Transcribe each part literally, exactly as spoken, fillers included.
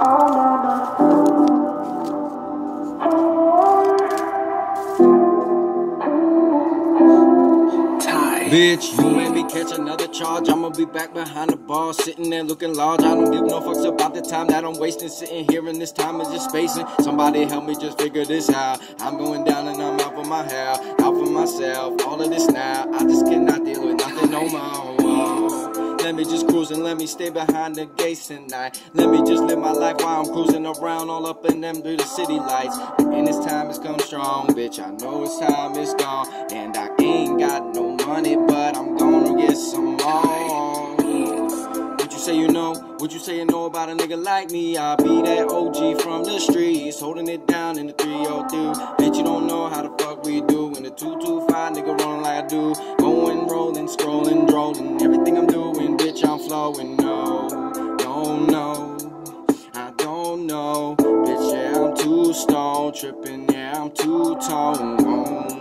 Bitch, you made me catch another charge. I'ma be back behind the bar, sitting there looking large. I don't give no fucks about the time that I'm wasting, sitting here in this time is just spacing. Somebody help me just figure this out. I'm going down and I'm out for my hair, out for myself. All of this now, I just cannot deal with nothing no more. Let me just cruise and let me stay behind the gates tonight. Let me just live my life while I'm cruising around all up in them through the city lights. And this time has come strong, bitch. I know it's time is gone, and I ain't got no money, but I'm gonna get some more. What you say you know? What you say you know about a nigga like me? I'll be that O G from the streets, holding it down in the three oh three. Bitch, you don't know how the fuck we do. In the two two five, nigga rolling like I do. Going, rolling, scrolling, drolling. Everything I'm doing, bitch, I'm flowing. No, no, no, I don't know. Bitch, yeah, I'm too stoned, tripping, yeah, I'm too toned.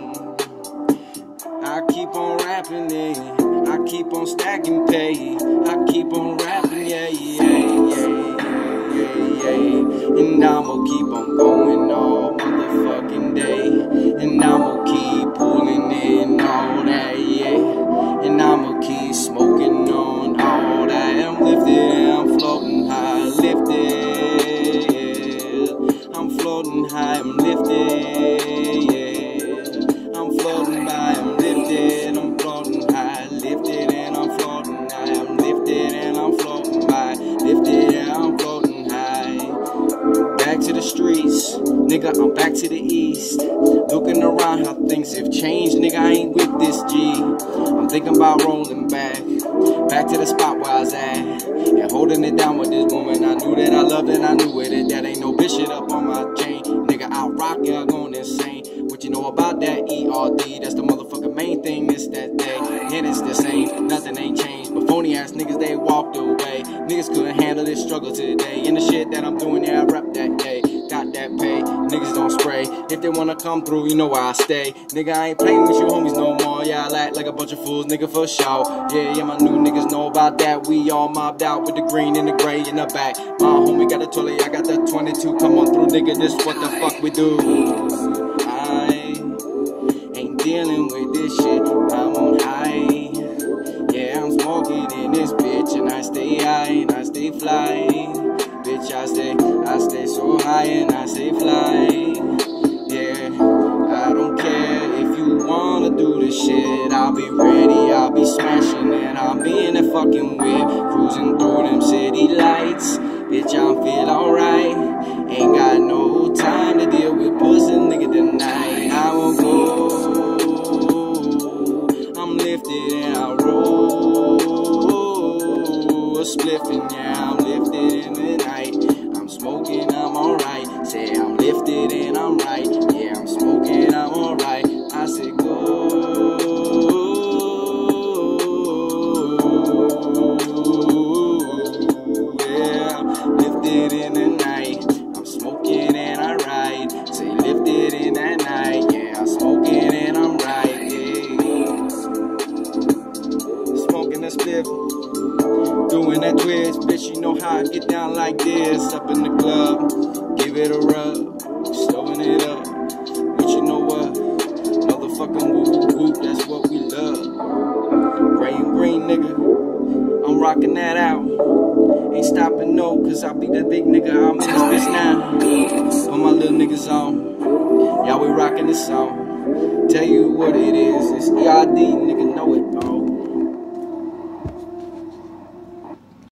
I keep on rapping it, I keep on stacking pay, I keep on rapping, yeah, yeah, yeah, yeah, yeah. And I'ma keep on going all motherfucking day, and I'ma keep pulling in all that, yeah. And I'ma keep smoking on all that. I'm lifted, I'm floating high, lifted, yeah. I'm floating high, I'm lifted, yeah. I'm floating by, I'm lifted, I'm floating high, lifted and I'm floating high, I'm lifted and I'm floating by, lifted and I'm floating high. Back to the streets, nigga, I'm back to the east. Looking around how things have changed, nigga, I ain't with this G. I'm thinking about rolling back, back to the spot where I was at, and holding it down with this woman I knew that I loved and I knew with it. That ain't no bitch shit up on my chain, nigga, I rock it, I'm going insane. What you know about that E R D? That's the motherfucking main thing, it's that day. And it's the same, nothing ain't changed. But phony ass niggas, they walked away. Niggas couldn't handle this struggle today. And the shit that I'm doing, yeah, I rap that day. Got that pay, niggas don't spray. If they wanna come through, you know where I stay. Nigga, I ain't playing with you homies no more. Yeah, I act like a bunch of fools, nigga, for sure. Yeah, yeah, my new niggas know about that. We all mobbed out with the green and the gray in the back. My homie got a toilet, I got the twenty-two. Come on through, nigga, this what the fuck we do. Dealing with this shit, I'm on high. Yeah, I'm smoking in this bitch, and I stay high and I stay fly. Bitch, I stay, I stay so high and I stay fly. Yeah, I don't care if you wanna do this shit. I'll be ready, I'll be smashing, and I'll be in the fucking whip, cruising through them city lights. Bitch, I feel alright. Ain't got no time to deal with pussy nigga tonight. I won't go. I'm lifted and I roll a spliffin', yeah, I'm lifted in the night. I'm smoking, I'm alright. Say I'm lifted and I'm right. Yeah, I'm smoking, I'm alright. I said go. Yeah, lifted in the night. I'm smoking and I ride. Say lifted in that night. Yeah, I'm smoking and I'm right. Doing that twist, bitch, you know how I get down like this. Up in the club, give it a rub, slowing it up. But you know what? Motherfucking whoop whoop, that's what we love. Gray and green, nigga, I'm rocking that out. Ain't stopping no, cause I be the big nigga, I'm in this bitch now. Put my little niggas on, y'all we rocking this song. Tell you what it is, it's E R D, nigga, know it.